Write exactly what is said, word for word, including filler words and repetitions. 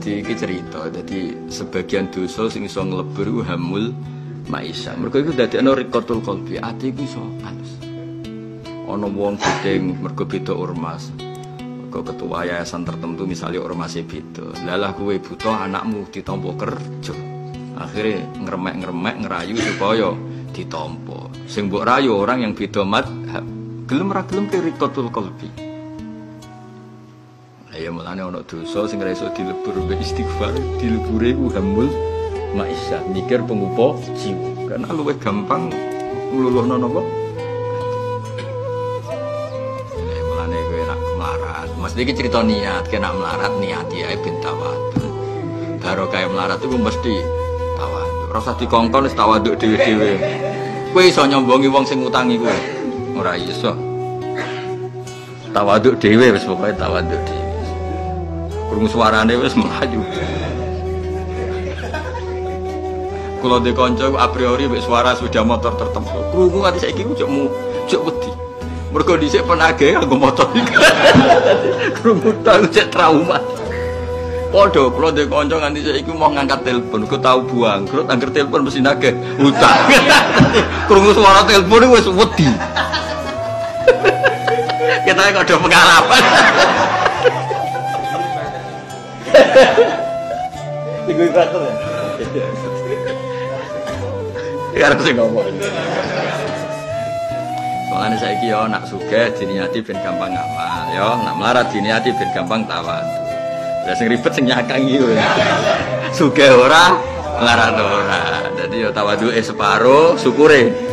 Jadi iki cerita, jadi sebagian dosa sing iso nglebur hamul maisha. Mergo iku dadekno riqatul qalbi, ati iku iso alus. Ana wong gedeng mergo beda ormas. Mergo ketua yayasan tertentu misalnya ormase beda. Lalah kowe buta anakmu ditampa kerja. Akhirnya ngeremek-ngeremek ngerayu supaya ditampa. Sing mbok rayu orang yang beda madhab. Gelem ra gelem riqatul qalbi. Ya mulane ana dosa sing ora iso dilebur mbek istighfar, dilebure ku hamul maisha, mikir pengupa jiwa. Karena luwih gampang ngluluhno napa? Ya mulane kowe nek melarat, mesti iki crita niat, kena melarat niati ae ben tawadhu. Karo kaya melarat iku mesti tawadhu. Ora usah dikongkon wis tawadhu dhewe-dhewe. Kowe iso nyombongi wong sing ngutangi kowe. Ora iso. Tawadhu dhewe wis pokoke tawadhu dhewe. Krungu suarane wis mlayu. Kula de kanca a priori mek suara sepeda motor tertentu. Krungu ati saiki ku jekmu jek wedi. Mergo dhisik penagih nganggo motor iki. Krungu tau jek trauma. Padha kula de kanca nganti saiki mau ngangkat telepon, ku tau buang. Krut angger telepon mesti nagih utang. Krungu suara telepon wis wedi. Kita kok ada pengalaman. Tiga karakter ya? Ya harus ngomong. Soalnya saya kira nak sugih diniati ben gampang ngamal, ya nak melarat diniati ben gampang tawadhu. Lah sing ribet sing nyakang iki. Sugih ora, melarat ora. Dadi ya tawadhuke separo, syukure